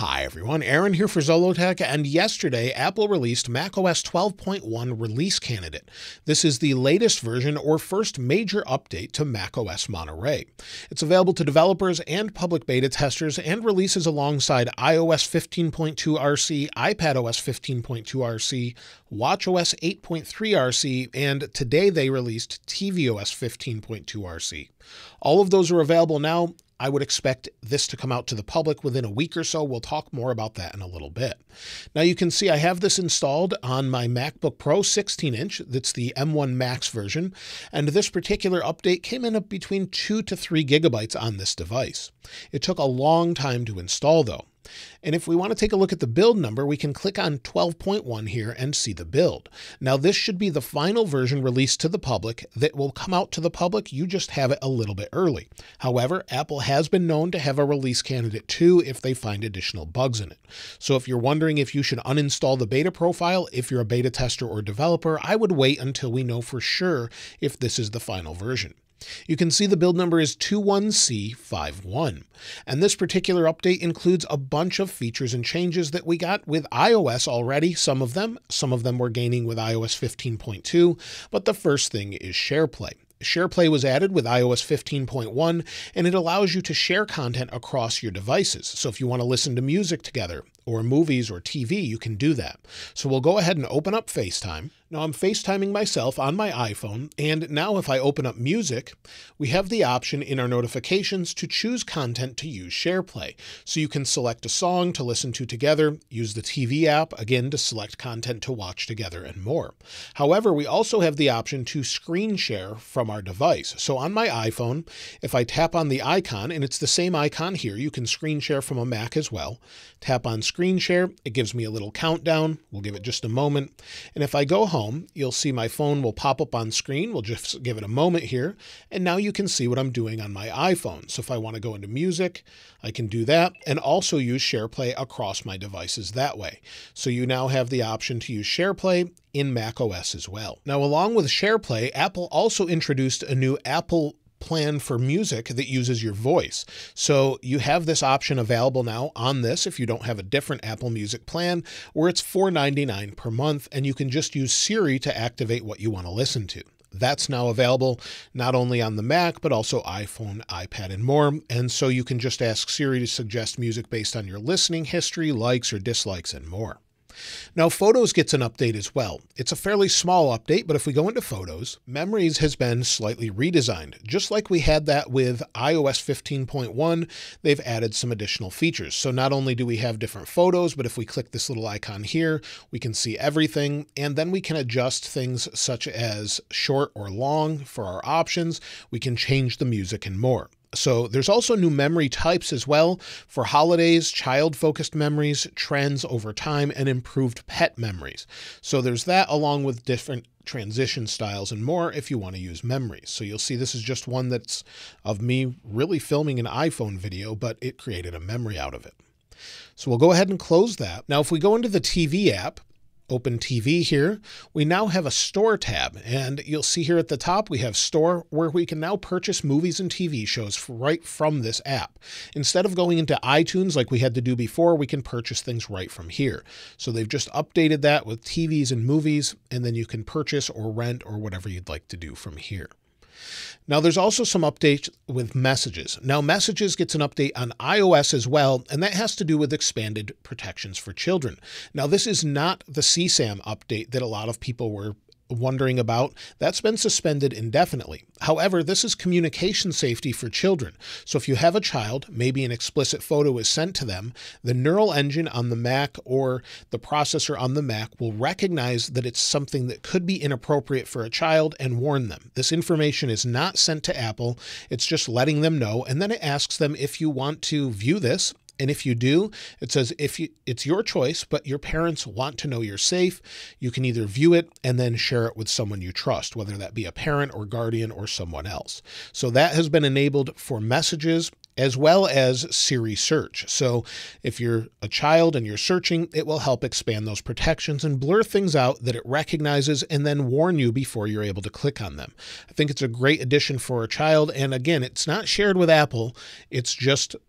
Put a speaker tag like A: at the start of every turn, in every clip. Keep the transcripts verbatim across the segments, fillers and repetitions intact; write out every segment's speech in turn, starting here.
A: Hi everyone, Aaron here for Zollotech, and yesterday Apple released macOS twelve point one Release Candidate. This is the latest version or first major update to macOS Monterey. It's available to developers and public beta testers and releases alongside iOS fifteen point two R C, iPadOS fifteen point two R C, watchOS eight point three R C, and today they released tvOS fifteen point two R C. All of those are available now. I would expect this to come out to the public within a week or so. We'll talk more about that in a little bit. Now you can see I have this installed on my MacBook Pro sixteen inch. That's the M one Max version. And this particular update came in at between two to three gigabytes on this device. It took a long time to install though. And if we want to take a look at the build number, we can click on twelve point one here and see the build. Now this should be the final version released to the public that will come out to the public. You just have it a little bit early. However, Apple has been known to have a release candidate too if they find additional bugs in it. So if you're wondering if you should uninstall the beta profile, if you're a beta tester or developer, I would wait until we know for sure if this is the final version. You can see the build number is two one C five one, and this particular update includes a bunch of features and changes that we got with iOS already, some of them, some of them we're gaining with iOS fifteen point two, but the first thing is SharePlay. SharePlay was added with iOS fifteen point one, and it allows you to share content across your devices. So if you want to listen to music together or movies or T V, you can do that. So we'll go ahead and open up FaceTime. Now I'm FaceTiming myself on my iPhone, and now if I open up music, we have the option in our notifications to choose content to use SharePlay. So you can select a song to listen to together, use the T V app, again, to select content to watch together and more. However, we also have the option to screen share from our device. So on my iPhone, if I tap on the icon, and it's the same icon here, you can screen share from a Mac as well. Tap on screen share, it gives me a little countdown. We'll give it just a moment. And if I go home, you'll see my phone will pop up on screen. We'll just give it a moment here. And now you can see what I'm doing on my iPhone. So if I want to go into music, I can do that and also use SharePlay across my devices that way. So you now have the option to use SharePlay in macOS as well. Now, along with SharePlay, Apple also introduced a new Apple plan for music that uses your voice. So you have this option available now on this if you don't have a different Apple Music plan, where it's four ninety-nine per month, and you can just use Siri to activate what you want to listen to. That's now available not only on the Mac, but also iPhone, iPad, and more. And so you can just ask Siri to suggest music based on your listening history, likes or dislikes, and more. Now, Photos gets an update as well. It's a fairly small update, but if we go into Photos, Memories has been slightly redesigned. Just like we had that with iOS fifteen point one, they've added some additional features. So not only do we have different photos, but if we click this little icon here, we can see everything, and then we can adjust things such as short or long for our options. We can change the music and more. So there's also new memory types as well for holidays, child-focused memories, trends over time, and improved pet memories. So there's that along with different transition styles and more if you want to use memories. So you'll see this is just one that's of me really filming an iPhone video, but it created a memory out of it. So we'll go ahead and close that. Now, if we go into the T V app, open T V here, we now have a store tab, and you'll see here at the top we have store, where we can now purchase movies and T V shows right from this app. Instead of going into iTunes like we had to do before, we can purchase things right from here. So they've just updated that with T Vs and movies, and then you can purchase or rent or whatever you'd like to do from here. Now, there's also some updates with Messages. Now, Messages gets an update on iOS as well, and that has to do with expanded protections for children. Now, this is not the C SAM update that a lot of people were wondering about. That's been suspended indefinitely. However, this is communication safety for children. So if you have a child, maybe an explicit photo is sent to them, the neural engine on the Mac or the processor on the Mac will recognize that it's something that could be inappropriate for a child and warn them. This information is not sent to Apple. It's just letting them know. And then it asks them if you want to view this. And if you do, it says if you, it's your choice, but your parents want to know you're safe, you can either view it and then share it with someone you trust, whether that be a parent or guardian or someone else. So that has been enabled for Messages as well as Siri search. So if you're a child and you're searching, it will help expand those protections and blur things out that it recognizes and then warn you before you're able to click on them. I think it's a great addition for a child. And again, it's not shared with Apple. It's just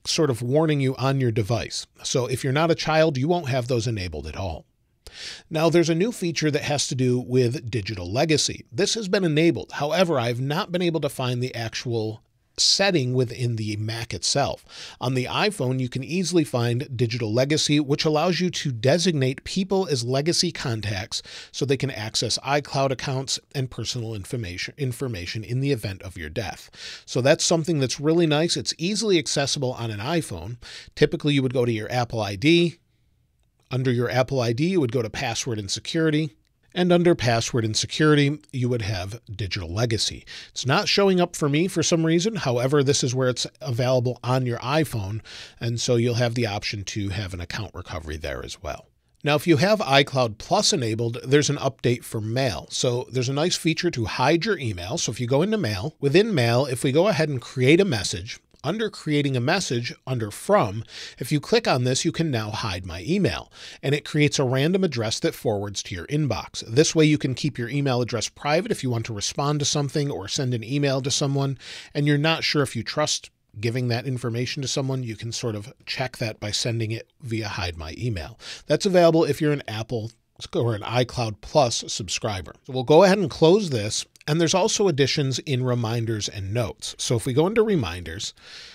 A: sort of warning you on your device. So if you're not a child, you won't have those enabled at all. Now, there's a new feature that has to do with digital legacy. This has been enabled. However, I've not been able to find the actual setting within the Mac itself. On the iPhone, you can easily find digital legacy, which allows you to designate people as legacy contacts so they can access iCloud accounts and personal information information in the event of your death. So that's something that's really nice. It's easily accessible on an iPhone. Typically, you would go to your Apple I D. Under your Apple I D, you would go to password and security. And under password and security, you would have digital legacy. It's not showing up for me for some reason. However, this is where it's available on your iPhone. And so you'll have the option to have an account recovery there as well. Now, if you have iCloud Plus enabled, there's an update for Mail. So there's a nice feature to hide your email. So if you go into Mail, within Mail, if we go ahead and create a message, under creating a message, under From, if you click on this, you can now hide my email, and it creates a random address that forwards to your inbox. This way you can keep your email address private if you want to respond to something or send an email to someone, and you're not sure if you trust giving that information to someone. You can sort of check that by sending it via Hide My Email. That's available if you're an Apple or an iCloud Plus subscriber. So we'll go ahead and close this. And there's also additions in Reminders and Notes. So if we go into Reminders,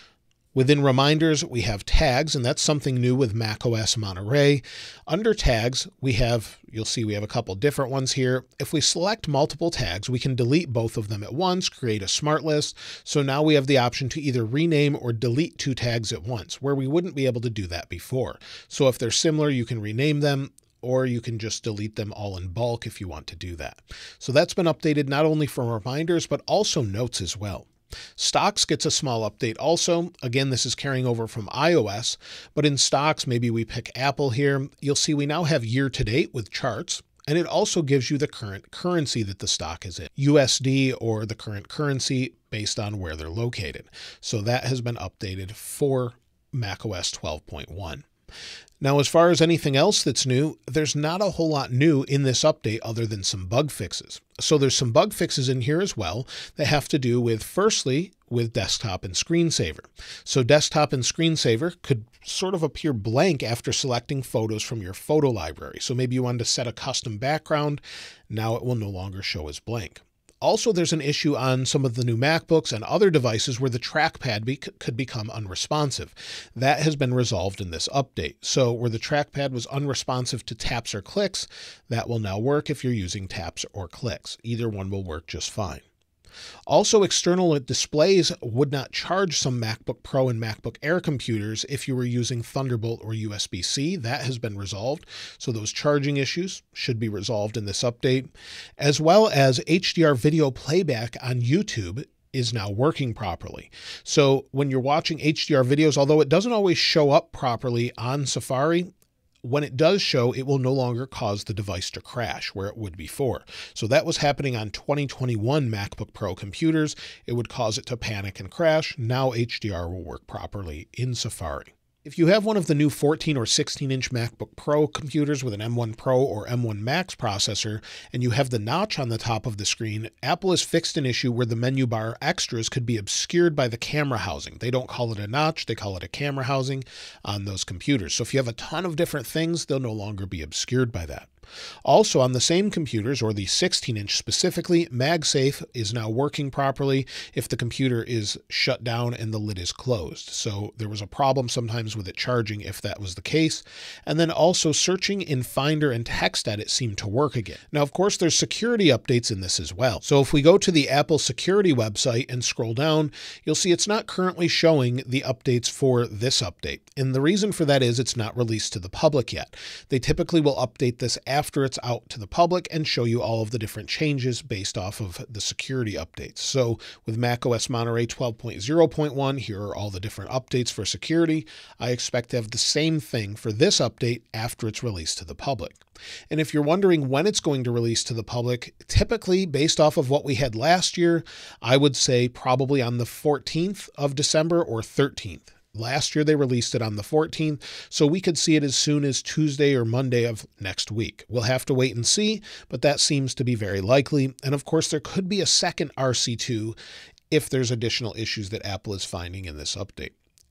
A: within Reminders, we have tags, and that's something new with macOS Monterey. Under tags, we have, you'll see we have a couple different ones here. If we select multiple tags, we can delete both of them at once, create a smart list. So now we have the option to either rename or delete two tags at once, where we wouldn't be able to do that before. So if they're similar, you can rename them, or you can just delete them all in bulk if you want to do that. So that's been updated not only for Reminders, but also Notes as well. Stocks gets a small update also. Again, this is carrying over from iOS, but in Stocks, maybe we pick Apple here. You'll see we now have year to date with charts, and it also gives you the current currency that the stock is in, U S D or the current currency based on where they're located. So that has been updated for macOS twelve point one. Now, as far as anything else that's new, there's not a whole lot new in this update other than some bug fixes. So there's some bug fixes in here as well that have to do with, firstly, with desktop and screensaver. So desktop and screensaver could sort of appear blank after selecting photos from your photo library. So maybe you wanted to set a custom background. Now it will no longer show as blank. Also, there's an issue on some of the new MacBooks and other devices where the trackpad be could become unresponsive. That has been resolved in this update. So where the trackpad was unresponsive to taps or clicks, that will now work if you're using taps or clicks. Either one will work just fine. Also, external displays would not charge some MacBook Pro and MacBook Air computers if you were using Thunderbolt or U S B C. That has been resolved. So those charging issues should be resolved in this update, as well as H D R video playback on YouTube is now working properly. So when you're watching H D R videos, although it doesn't always show up properly on Safari, when it does show, it will no longer cause the device to crash where it would before. So that was happening on twenty twenty-one MacBook Pro computers. It would cause it to panic and crash. Now H D R will work properly in Safari. If you have one of the new fourteen or sixteen inch MacBook Pro computers with an M one Pro or M one Max processor, and you have the notch on the top of the screen, Apple has fixed an issue where the menu bar extras could be obscured by the camera housing. They don't call it a notch, they call it a camera housing on those computers. So if you have a ton of different things, they'll no longer be obscured by that. Also, on the same computers, or the sixteen inch specifically, MagSafe is now working properly if the computer is shut down and the lid is closed. So there was a problem sometimes with it charging if that was the case. And then also searching in Finder and TextEdit seemed to work again. Now, of course, there's security updates in this as well. So if we go to the Apple security website and scroll down, you'll see it's not currently showing the updates for this update. And the reason for that is it's not released to the public yet. They typically will update this after it's out to the public and show you all of the different changes based off of the security updates. So with macOS Monterey twelve point oh point one, here are all the different updates for security. I expect to have the same thing for this update after it's released to the public. And if you're wondering when it's going to release to the public, typically based off of what we had last year, I would say probably on the fourteenth of December or thirteenth. Last year, they released it on the fourteenth, so we could see it as soon as Tuesday or Monday of next week. We'll have to wait and see, but that seems to be very likely. And of course, there could be a second R C two if there's additional issues that Apple is finding in this update.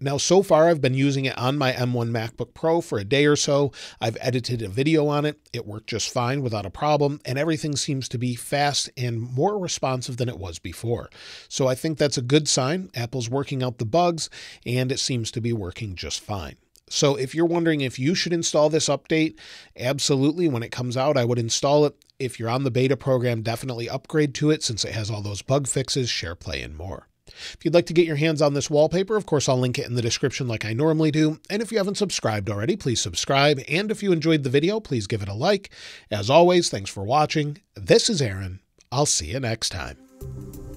A: Now, so far, I've been using it on my M one MacBook Pro for a day or so. I've edited a video on it. It worked just fine without a problem, and everything seems to be fast and more responsive than it was before. So I think that's a good sign. Apple's working out the bugs, and it seems to be working just fine. So if you're wondering if you should install this update, absolutely. When it comes out, I would install it. If you're on the beta program, definitely upgrade to it since it has all those bug fixes, SharePlay, and more. If you'd like to get your hands on this wallpaper, of course, I'll link it in the description like I normally do. And if you haven't subscribed already, please subscribe. And if you enjoyed the video, please give it a like. As always, thanks for watching. This is Aaron. I'll see you next time.